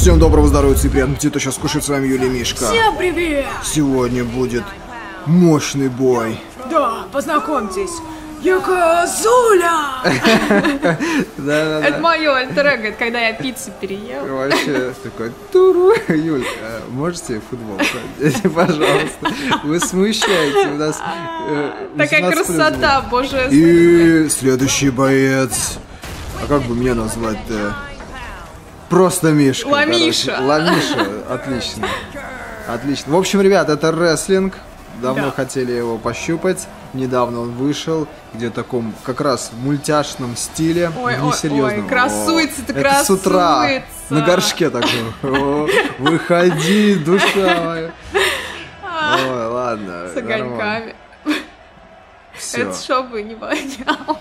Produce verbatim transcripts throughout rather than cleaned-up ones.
Всем доброго здоровья и приятного аппетита. Сейчас кушает с вами Юлия Мишка. Всем привет! Сегодня будет мощный бой. Да, познакомьтесь. Юкозуля! Это мое альтер-эго, когда я пиццу переел. Вообще такой туру. Юль, можете футбол? Пожалуйста. Вы смущаете. У нас такая красота, боже. И следующий боец. А как бы меня назвать-то? Просто Мишка. Ламиша. Ламиша, отлично. Отлично. В общем, ребят, это рестлинг. Давно да. хотели его пощупать. Недавно он вышел, где в таком как раз в мультяшном стиле. Ой, ой, ой, красуется ты, красуется. Это с утра на горшке такой. Выходи, душа моя. Ой, ладно. С огоньками. Это чтобы не вонял.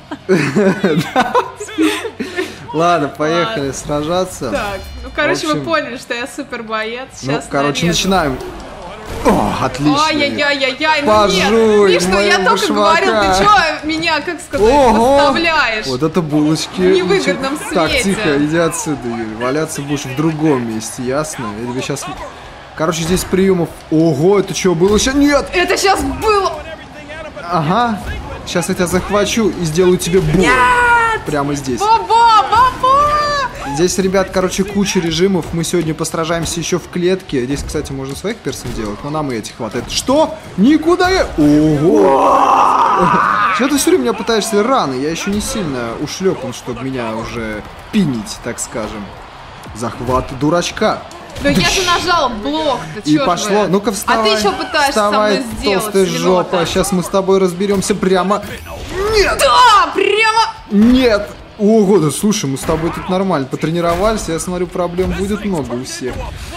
Ладно, поехали сражаться. Так, ну короче, вы поняли, что я супер боец. Сейчас ну, короче, начинаем. О, отлично. Ай-яй-яй-яй-яй, ну нет. Видишь, что я только башмака. говорил, ты что меня, как сказать, Ого! подставляешь? Вот это булочки. В невыгодном свете. Так, тихо, иди отсюда, Юль. Валяться будешь в другом месте, ясно? Я тебе сейчас... Короче, здесь приемов... Ого, это что было сейчас? Нет! Это сейчас было! Ага. Сейчас я тебя захвачу и сделаю тебе бой. Нет! Прямо здесь. Баба, баба! Здесь, ребят, короче, куча режимов. Мы сегодня постражаемся еще в клетке. Здесь, кстати, можно своих персон делать, но нам и эти хватает. Что? Никуда я... Ого! Что ты все время меня пытаешься рано? Я еще не сильно ушлепан, чтобы меня уже пинить, так скажем. Захват дурачка. Да я же нажала блок-то, и пошло. Ну-ка, вставай. А ты что пытаешься вставай, со мной сделать? Толстая жопа. Сейчас мы с тобой разберемся прямо. Нет! Да, прямо... Нет! Ого, да слушай, мы с тобой тут нормально потренировались. Я смотрю, проблем будет много у всех.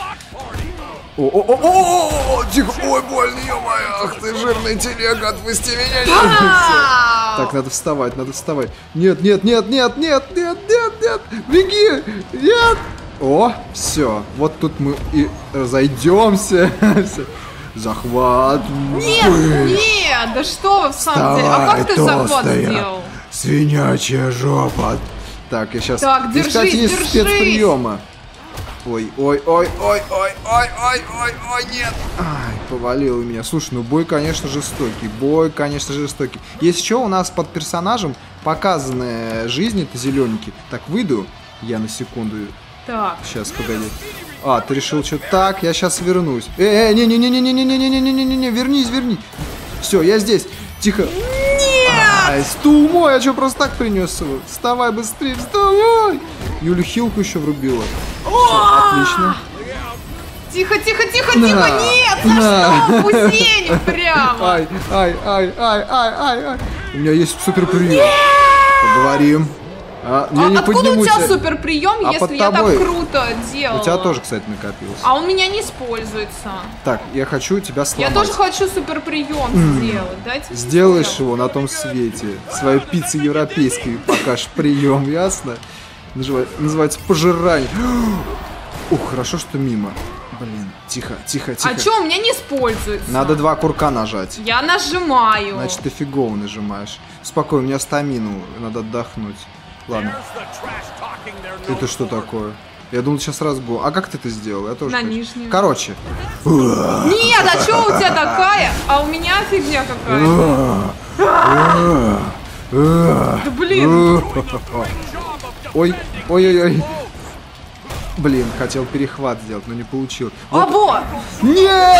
О-о-о-о-о! Тихо! Ой, больно, ё-моё! Ах ты, жирная телега, отпусти меня! Так, надо вставать, надо вставать. Нет, нет, нет, нет, нет, нет, нет, нет! Беги! Нет! О, все. Вот тут мы и разойдемся. Захват. Нет, нет, да что вы в самом деле? А как ты захват сделал? Свинячья жопа. Так, я сейчас... Так, держись, кстати, есть держись. спецприема. Ой, ой, ой, ой, ой, ой, ой, ой, ой, нет. Ай, повалило меня. Слушай, ну бой, конечно, жестокий. Бой, конечно, жестокий. Есть что у нас под персонажем показанная жизнь, это зелененький. Так, выйду я на секунду. Так. Сейчас, погоди. А, ты решил что? Так, я сейчас вернусь. Э, э, не-не-не-не-не-не-не-не-не-не-не, вернись, вернись. Все, я здесь. Тихо. Ай, стул мой, я что, просто так принес его? Вставай быстрее, вставай! Юля хилку еще врубила. Все, отлично. Тихо, тихо, тихо, тихо, нет! За что? Пусень прямо! Ай, ай, ай, ай, ай, ай, ай. У меня есть супер прием. Поговорим. А, я а не откуда поднимусь. у тебя супер прием, а если я тобой... так круто делала? У тебя тоже, кстати, накопилось. А у меня не используется. Так, я хочу тебя сломать. Я тоже хочу супер прием mm. сделать. Дайте Сделаешь сделать. его на том свете. Своей пиццы европейской покажешь прием, ясно? Называется пожирание. Ух, хорошо, что мимо. Блин, тихо, тихо, тихо. А что, у меня не используется? Надо два курка нажать. Я нажимаю. Значит, ты фигово нажимаешь. Спокойно, у меня стамину, надо отдохнуть. Ладно. Это что такое? Я думал, сейчас разгон. А как ты это сделал? Я тоже на хочу. Нижнем. Короче. Нет, а что у тебя такая? А у меня фигня какая-то. Да блин. Ой, ой-ой-ой. Блин, хотел перехват сделать, но не получил. Або! Нет!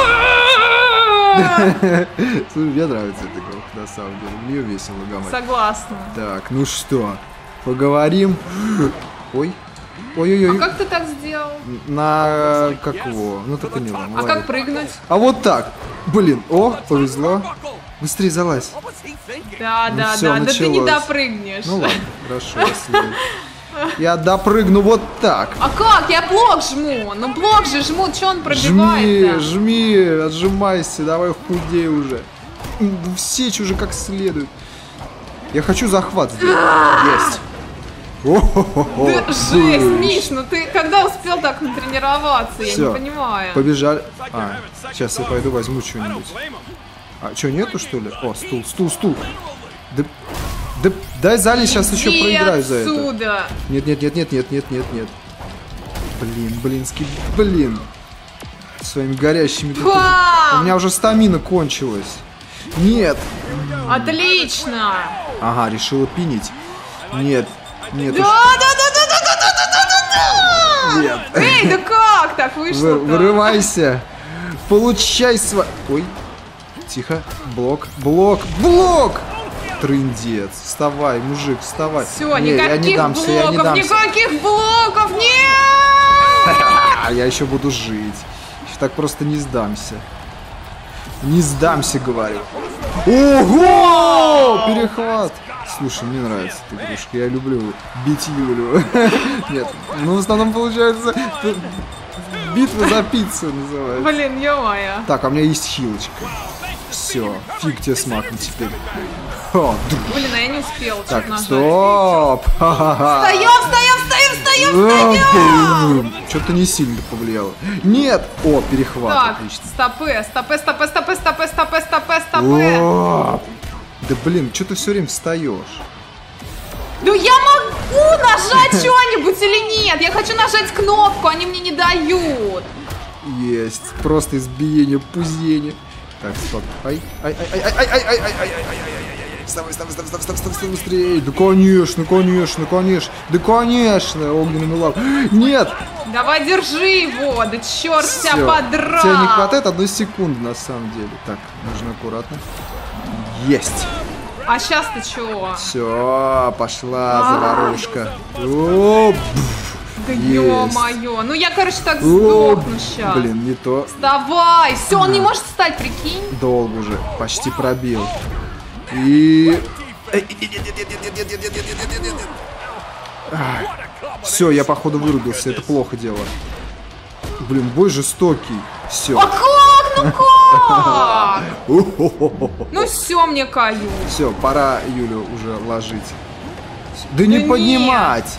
Слушай, мне нравится эта игра, на самом деле. Мне весело гамать. Согласна. Так, ну что, поговорим. Ой. Ой-ой-ой. А как ты так сделал? На... как его? Ну ты поняла. А как прыгнуть? А вот так. Блин, о, повезло. Быстрее залазь. Да, ну, да, все, да. началось. Да ты не допрыгнешь. Ну ладно, хорошо, если... Я допрыгну вот так. А как? Я блок жму. Ну блок же жму, что он пробивает-то? Жми, жми, отжимайся, давай худей уже. Сечь уже как следует. Я хочу захват сделать. Есть. Да, жесть, Миш, ну ты когда успел так натренироваться? Я не понимаю. Побежали. А, сейчас я пойду возьму что-нибудь. А, что, нету, что ли? О, стул, стул, стул. Да, да дай залезь, сейчас еще проиграю за это. Отсюда. Нет, нет, нет, нет, нет, нет, нет, нет. Блин, блинский, блин. Своими горящими... Бам! У меня уже стамина кончилась. Нет. Отлично! Ага, решила пинить. Нет, нет. Да, уж... да, да, да, да, да, да, да, да, да! Нет. Эй, да как так вышло? Вы- Вырывайся. Получай свой... Ой. Тихо. Блок, блок, блок! Трындец. Вставай, мужик, вставай. Все, Не, я не никаких дамся, я не блоков, дамся. никаких блоков, нет! А я еще буду жить. Еще так просто не сдамся. Не сдамся, говорю. Ого! Перехват. Слушай, мне нравится эта игрушка. Я люблю бить Юлю. Нет, ну в основном получается битва за пиццу называется. Блин, ё-моё. Так, а у меня есть хилочка. Все, фиг тебе с маком теперь. О, дру- Блин, а я не успел. чуть так, нажать. стоп! Встаем, встаем, встаем, встаем, встаем! Что-то не сильно повлияло. Нет! О, перехват, Так, отлично. стопы, стопы, стопы, стопы, стопы, стопы, стопы, стопы. О, да блин, что ты все время встаешь? Ну я могу нажать что-нибудь или нет? Я хочу нажать кнопку, они мне не дают. Есть, просто избиение пузени. Так, стоп. Ай, ай, ай, ай, ай, ай, ай, ай, ай, ай, ай, ай, ай, вставай, вставай, вставай, вставай, вставай, вставай, быстрее. Да конечно, конечно, конечно, да конечно, огненный лав. Нет! Давай, держи его, да черт тебя Всё. подрал. Тебе не хватает одной секунды на самом деле. Так, нужно аккуратно. Есть. А сейчас ты чего? Все, пошла заварушка. О, Да Есть. ё-моё. Ну я, короче, так о, сдохну сейчас. блин, не то. Давай. Все, он не может встать, прикинь. Долго уже, почти пробил. И... Все, я походу вырубился, это плохо дело. Блин, бой жестокий. Все. А как? Ну как? Ну все, мне каю. Все, пора Юлю уже ложить. Да не нет. поднимать.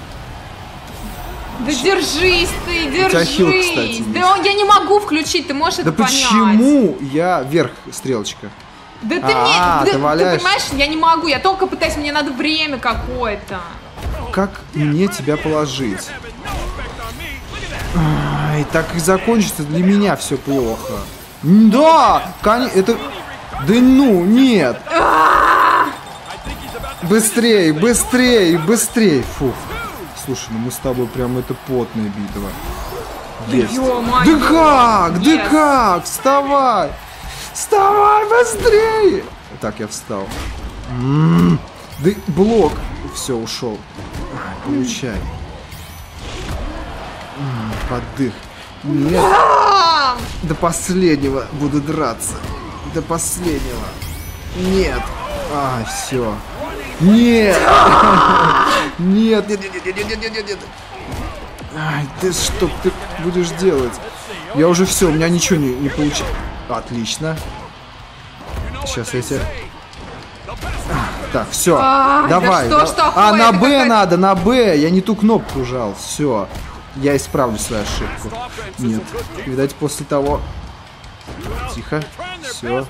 Да держись ты, тебя хил, кстати, держись. есть. Да я не могу включить, ты можешь Да это понять? почему я вверх стрелочка? Да ты А, мне, ты да, ты валяешь. понимаешь, я не могу, я только пытаюсь, мне надо время какое-то. Как мне тебя положить? Ай, так и закончится для меня все плохо. М, Да, конечно, это... Да ну, нет. Быстрей, быстрей, быстрей. Фух. Слушай, ну мы с тобой прям это потная битва. Есть. ё-моё. Да как? Да Yes. как? Вставай! Вставай быстрее! Так, я встал. М, Да блок. Все, ушел. Ай, Получай. М, Подых. Нет. А, До последнего буду драться. До последнего. Нет. А, все. Нет. Нет, нет, нет, нет, нет, нет, нет, нет, нет. Ай, ты что ты будешь делать? Я уже все, у меня ничего не, не получилось. Отлично. Сейчас я тебя... Так, все, Ай, да давай. что ж такое? А, на Это Б какая- надо, на Б. Я не ту кнопку жал. Все. Я исправлю свою ошибку. Нет. Видать, после того... Тихо. Все.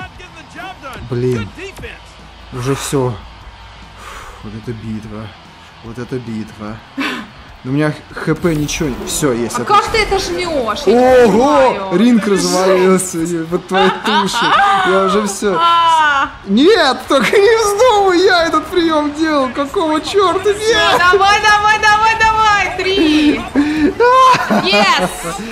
Блин. Уже все. Вот это битва. Вот это битва. У меня ХП ничего не... Все, есть. а отлично. как ты это жмешь? Я не Ого! понимаю. Ринг развалился под твоей тушей. Я уже все. А, Нет, только не вздумай, я этот прием делал. Какого черта? Нет! Давай, давай, давай, давай! Три! Yes!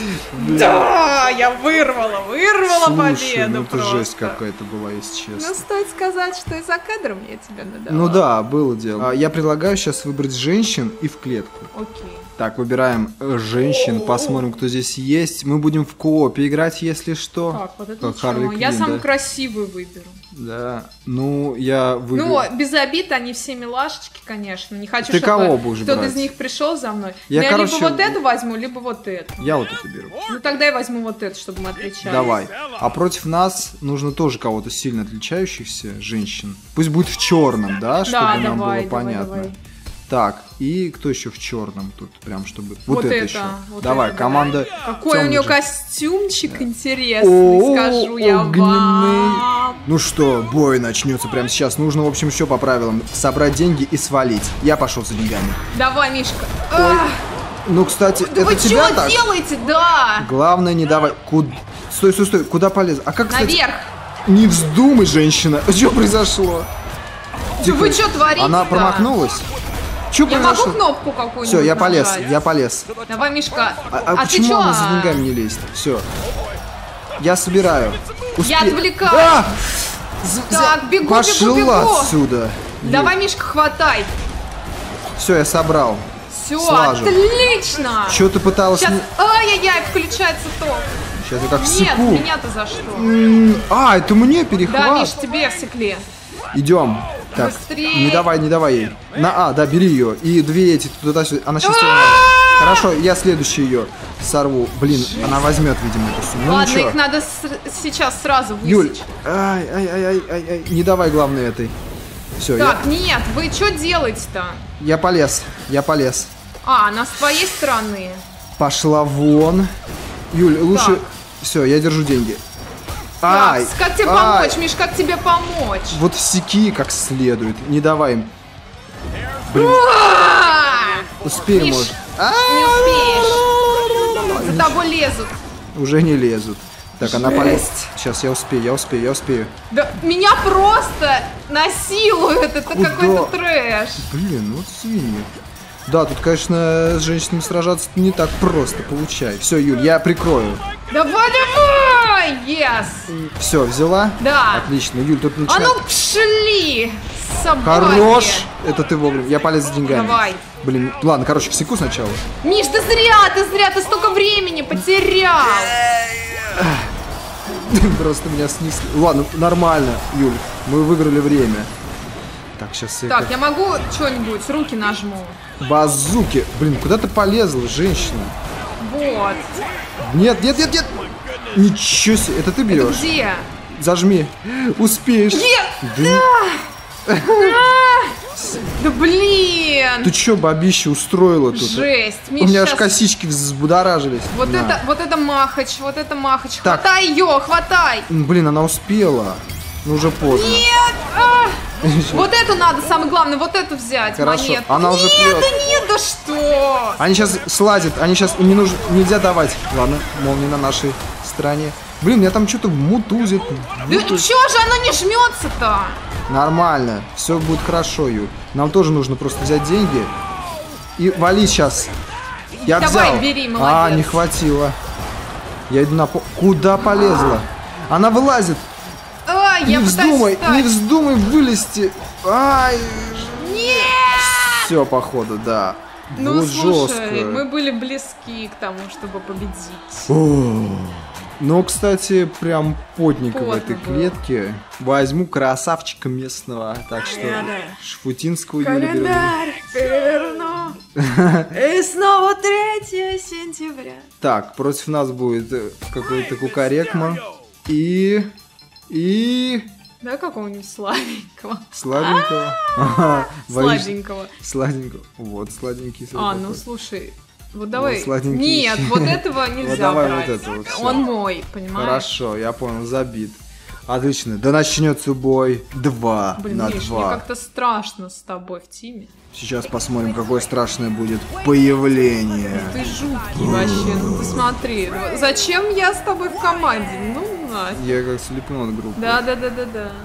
Да, я вырвала, вырвала Слушай, победу ну это просто. жесть какая-то была, если Ну, честно. стоит сказать, что и за кадром я тебя надавала. Ну да, было дело. А, Я предлагаю сейчас выбрать женщин и в клетку. Окей. Так, выбираем э, женщин, посмотрим, кто здесь есть. Мы будем в коопе играть, если что. Так, вот это Как ничего. Харли Я Квинн, самую да? красивую выберу. Да. Ну, я выберу. Ну, без обид, они все милашечки, конечно. Не хочу, Ты чтобы кого будешь кто-то брать? из них пришел за мной. Я, Но я короче, либо вот эту возьму, либо вот эту. Я вот это беру. Ну, тогда я возьму вот эту, чтобы мы отличались. Давай. А против нас нужно тоже кого-то сильно отличающихся женщин. Пусть будет в черном, да, чтобы Да, нам давай, было давай, понятно. давай. Так, и кто еще в черном тут? Прям чтобы. Вот, Вот это, это, еще. вот Давай, это, команда. Какой у тёмных нее же. костюмчик интересный, О, скажу я огненный. вам. Ну что, бой начнется прямо сейчас. Нужно, в общем, все по правилам. Собрать деньги и свалить. Я пошел за деньгами. Давай, Мишка. Ах, Ну, кстати, Да это вы тебя что так? делаете? Да! Главное, не давай. Куда? Стой, стой, стой. Куда полез? А как, кстати? Наверх! Не вздумай, женщина. Что произошло? Да вы что творите? Она промахнулась? Что Я произошло? могу кнопку какую-нибудь Все, я полез, нажать? я полез. Давай, Мишка. А, а А ты почему чё? она за деньгами не лезет? Все. Я собираю. Я Успе- отвлекаю. А! З- Так, за- бегу, Пошла бегу, бегу. отсюда. Давай, Мишка, хватай. Все, я собрал. Все, Слажу. отлично. Что ты пыталась... Сейчас, не- ай-яй-яй, включается ток. Сейчас я как Нет, всеку. меня-то за что? М, А, это мне Да, перехват. Миш, тебе всекли. Идем. Так, Быстрей. не давай, не давай ей. На А, да, бери ее. И две эти туда-сюда. Она сейчас тебя... Хорошо, я следующий ее сорву. Блин, она возьмет, видимо, эту сумму. Ну Ладно, ничего. их надо с- сейчас сразу Юль, высечь. ай, ай, ай, ай, ай, ай, не давай главное этой. Все, я, Так, нет, вы что делаете-то? я полез, я полез. А, она с твоей стороны. Пошла вон. Юль, лучше... Так. Все, я держу деньги. Так, Ай, как тебе ай. помочь, Миш, как тебе помочь? Вот всеки как следует. Не давай им. А, Успеем, Миш, может. не успеешь. За тобой лезут. Уже не лезут. Так, она полезет. Сейчас я успею, я успею, я успею. Да меня просто насилуют. Это Куда? какой-то трэш. Блин, вот свиньи. Да, тут, конечно, с женщинами сражаться не так просто. Получай. Все, Юль, я прикрою. Давай, давай! Yes! Все, взяла? Да. Отлично. Юль, тут А начинает... ну пшли! Собаки! Хорош! Это ты вовремя. Я полез за деньгами. Давай. Блин, ладно, короче, всеку сначала. Миш, ты зря, ты зря, ты столько времени потерял. Просто меня снесли. Ладно, нормально, Юль. Мы выиграли время. Так, сейчас я... Так, я могу что-нибудь, руки нажму. Базуки. Блин, куда ты полезла, женщина? Вот. Нет, нет, нет, нет. Ничего себе. Это ты Это берешь? где? Зажми. Успеешь. Е- Да Да блин! ты чё, бабище, устроила тут? Жесть, У Миш, меня аж щас- косички взбудоражились. Вот На. это, вот это махач, вот это махач. Так. Хватай ее, хватай! М, Блин, она успела. Ну уже поздно. Нет! а! Вот эту надо, самое главное, вот эту взять, Хорошо, монетку. она уже Нет, прет. да нет, да что? Они сейчас сладят, они сейчас не нужно, нельзя давать. Ладно, молния на нашей стороне. Блин, меня там что-то мутузит. Да мутузит. чё же она не жмется-то? Нормально, все будет хорошо, Ю. Нам тоже нужно просто взять деньги и валить сейчас. Я Давай, взял. бери, А, молодец. не хватило. Я иду на пол. Куда полезла? Она вылазит. А, Не я вздумай, пытаюсь не встать. вздумай вылезти. Ай, Нет! все, походу, да. Ну, вот слушай, жестко. мы были близки к тому, чтобы победить. О, ну, кстати, прям потненько в Потно этой было. клетке. Возьму красавчика местного. Так что Шфутинского Юрия беру. Календарь переверну. И снова третьего сентября. Так, против нас будет э, какой-то кукарекма. И... И... Да, какого-нибудь слабенького. Сладенького. Ага, боишься? Сладенького. Сладенького. Вот, сладенький. А, такой. ну слушай, вот давай. сладенький. Нет, вот этого нельзя давай брать. вот этого, всё. Он мой, понимаешь? Хорошо, я понял, забит. Отлично, да начнется бой два Блин, на Миш, мне два. как-то страшно с тобой в тиме. Сейчас посмотрим, какое страшное будет появление. Ты жуткий вообще, ну ты смотри. ну Зачем я с тобой в команде? Ну, нафиг. Я как слепнут группу. Да, да, да, да, да.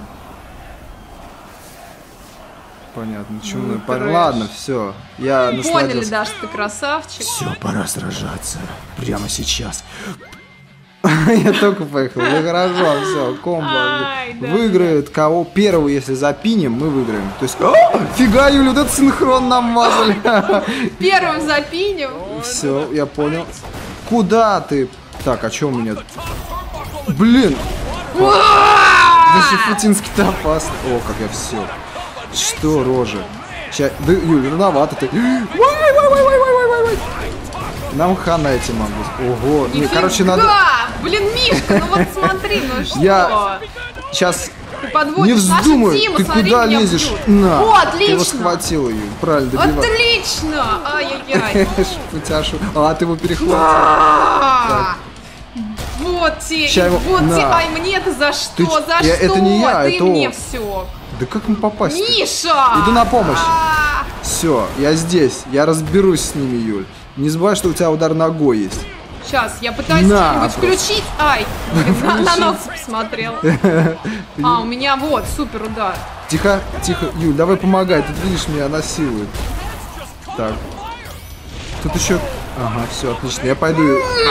Понятно. Почему? Ну, мы- Пон- трэш. Ладно, все. Я Поняли, насладился. да, что ты красавчик. Все, пора сражаться. Прямо сейчас. Я только поехал. Ну хорошо, все, комбо. Ай, да. Выиграет кого? Первого, если запиним, мы выиграем. То есть, О, фига, Юля, вот этот синхрон нам мазали. Первым запинем. Все, я понял. Куда ты? Так, а что у меня? Блин, даже путинский топаз. О, как я все. Что, рожа? Ща... Да, Юль, рановато ты. Вай, вай, вай, вай, вай, вай, вай. Нам хана эти могу. Ого. Не, короче, надо... Нифига! Блин, Мишка, ну вот смотри, ну что? Я- Сейчас Ты не подводишь нашу вздумай. Тиму, Ты смотри, куда меня лезешь? бьют. На. О, Ты его отлично! схватил, Юль. Правильно, добивай. Отлично! Ай-яй-яй. Путяшу. А, ты его перехватил. А, Вот те, Ща его- вот те, на. ай мне-то за что, Ты ч- за я- что? это не я, Ты это мне он. все. Да как ему попасть? Миша! Иду на помощь. А, Все, я здесь. Я разберусь с ними, Юль. Не забывай, что у тебя удар ногой есть. Сейчас, я пытаюсь На, что-нибудь включить. Ай, на, на нос посмотрел. А, у меня вот, супер удар. Тихо, тихо. Юль, давай помогай. Тут, видишь, меня насилуют. Так. Тут еще... Ага, все, отлично. Я пойду...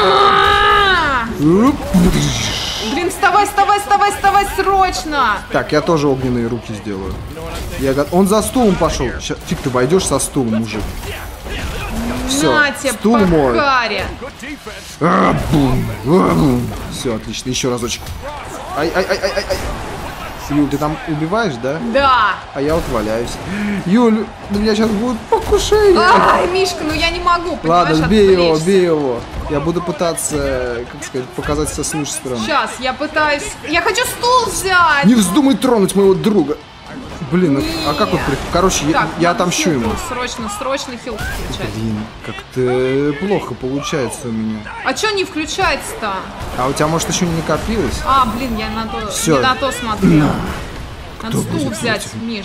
Блин, вставай, вставай, вставай, вставай, срочно! Так, я тоже огненные руки сделаю. Я го... Он за стулом пошел. Ща... Фиг ты войдешь со стулом, мужик. Все, На тебе, стул мой. пахаря. Все, отлично. Еще разочек. Ай, ай, ай, ай, ай. Юль, ты там убиваешь, да? Да. А я вот валяюсь. Юль, у меня сейчас будет покушение. Ай, Мишка, ну я не могу, понимаешь, Ладно, бей его, отвлечься. бей его. Я буду пытаться, как сказать, показать себя с лучшей стороны. Сейчас, я пытаюсь... Я хочу стул взять! Не вздумай тронуть моего друга. Блин, ну, а как вот... при- Короче, я, Так, я надо отомщу хилку ему. Срочно, срочно хилку включать. Блин, как-то плохо получается у меня. А чё не включается-то? А у тебя, может, еще не накопилось? А, блин, я на то, Всё. не на то смотрела. Надо Кто стул будет взять, против? Миш.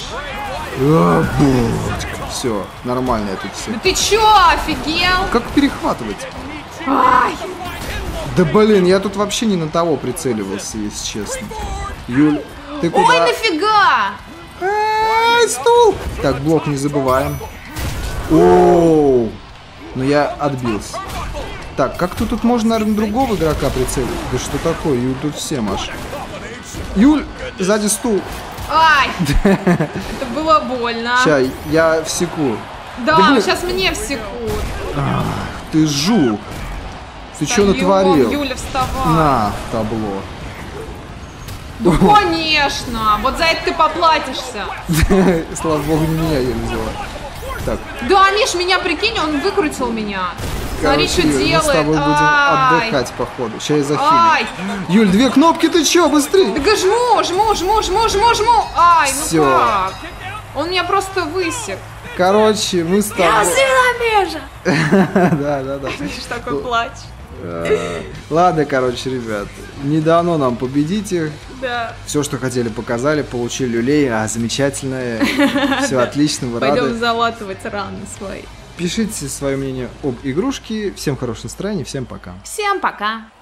Все, нормально я тут все. Да ты чё, офигел? Как перехватывать? Ай, Да блин, я тут вообще не на того прицеливался, если честно. Юль, ты куда? ой, нафига? Ай, стул! Так, блок не забываем. Оу! Но я отбился. Так, как-то тут можно, наверное, другого игрока прицелить. Да что такое? Юль тут все маш. Юль, сзади стул. Ай, это было больно. Ща, я всеку. Да, блин. сейчас мне всекут. Ты жук. Ты что Встаём, натворил? Юля, вставай. На, табло. Ну, конечно, вот за это ты поплатишься. Слава богу, не меня Юля взяла. Так, Да, Миш, меня, прикинь, он выкрутил меня. Смотри, короче, что Юль, мы с тобой делает. будем Ай. отдыхать, походу. Сейчас я захилю. Ай, Юль, две кнопки, ты чё, быстрее? да га жму, жму, жму, жму, жму, жму. Ай, ну Всё. как? Он меня просто высек. Короче, мы с тобой... Силомежа! Да, да, да. Видишь, такой плач. Ладно, короче, ребят, не дано нам победить их. Да. Все, что хотели, показали, получили люлей, а замечательное, все отлично, вы Пойдем рады. залатывать раны свои. Пишите свое мнение об игрушке. Всем хорошего настроения, всем пока. Всем пока.